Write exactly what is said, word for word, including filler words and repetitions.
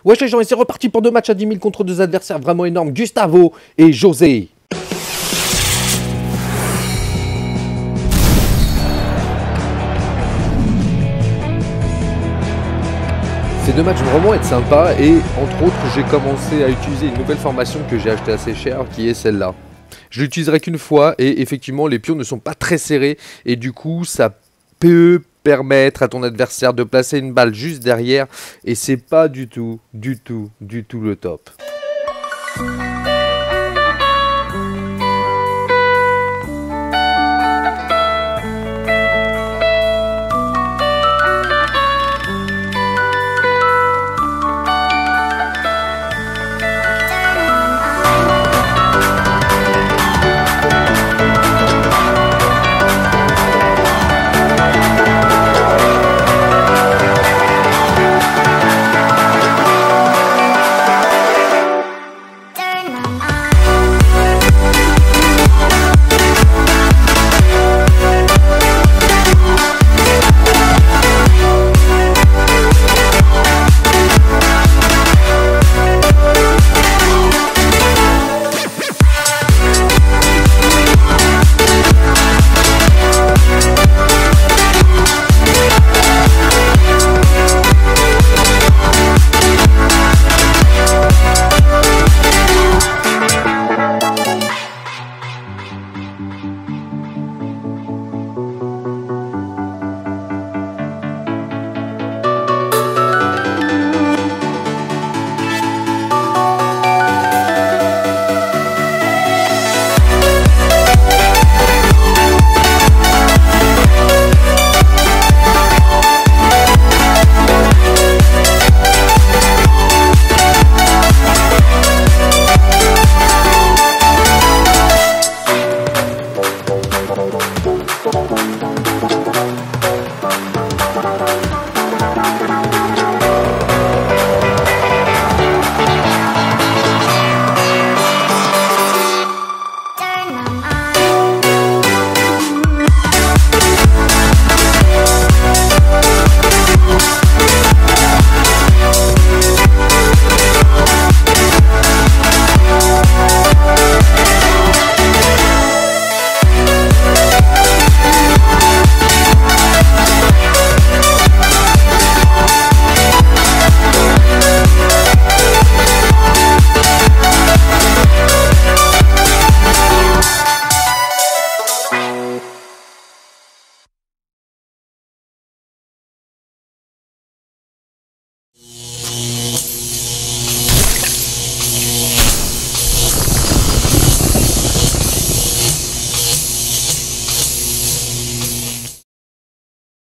Wesh les gens, et c'est reparti pour deux matchs à dix mille contre deux adversaires vraiment énormes, Gustavo et José. Ces deux matchs vont vraiment être sympas et entre autres j'ai commencé à utiliser une nouvelle formation que j'ai achetée assez cher qui est celle-là. Je l'utiliserai qu'une fois et effectivement les pions ne sont pas très serrés et du coup ça peut permettre à ton adversaire de placer une balle juste derrière et c'est pas du tout, du tout, du tout le top.